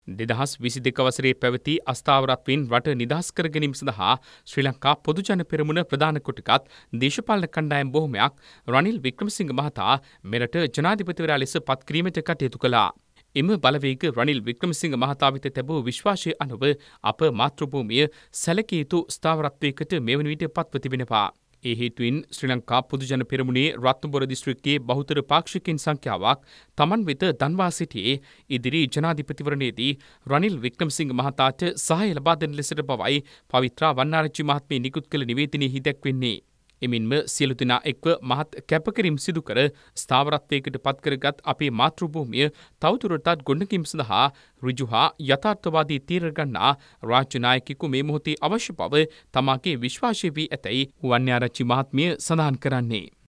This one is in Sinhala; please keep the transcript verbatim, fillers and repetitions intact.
දෙදහස් විසි දෙක වසරේ පැවති අස්ථාවරත්වයෙන් රට නිදහස් කර ගැනීම සඳහා ශ්‍රී ලංකා පොදුජන පෙරමුණ ප්‍රධාන කොටගත් දේශපාලන කණ්ඩායම් බොහොමයක් රනිල් වික්‍රමසිංහ මහතා මෙරට ජනාධිපතිවරයා ලෙස පත් කිරීමට කටයුතු කළා. එම බලවේග රනිල් වික්‍රමසිංහ මහතා වෙත තැබූ විශ්වාසය අනුව අප මාතෘභූමිය සැලකිය යුතු ස්ථාවරත්වයකට මෙවන විට පත්ව තිබෙනවා. ඒ හේතුවෙන් ශ්‍රී ලංකා පොදුජන පෙරමුණේ රත්නපුර දිස්ත්‍රික්කයේ බහුතර පාක්ෂිකයින් සංඛ්‍යාවක් තමන් වෙත දන්වා සිටියේ ඉදිරි ජනාධිපතිවරණයේදී රනිල් වික්‍රමසිංහ මහතාට සහාය ලබා දෙන ලෙසට බවයි පවිත්‍රා වන්නාරච්චි මහත්මිය නිකුත් කළ නිවේදනයෙහි දැක්වෙන්නේ. එමින්ම සියලු දෙනා එක්ව මහත් කැපකිරීම් සිදු කර ස්ථාවරත්වයකට පත්කරගත් අපේ මාතෘභූමිය තවදුරටත් ගොඩනැගීම සඳහා ඍජු හා යථාර්ථවාදී තීරණ ගන්නා රාජ්‍ය නායකයෙකු මේ මොහොතේ අවශ්‍ය බව තමාගේ විශ්වාසය වී ඇතැයි වන්නාරච්චි මහත්මිය සඳහන් කරන්නේ.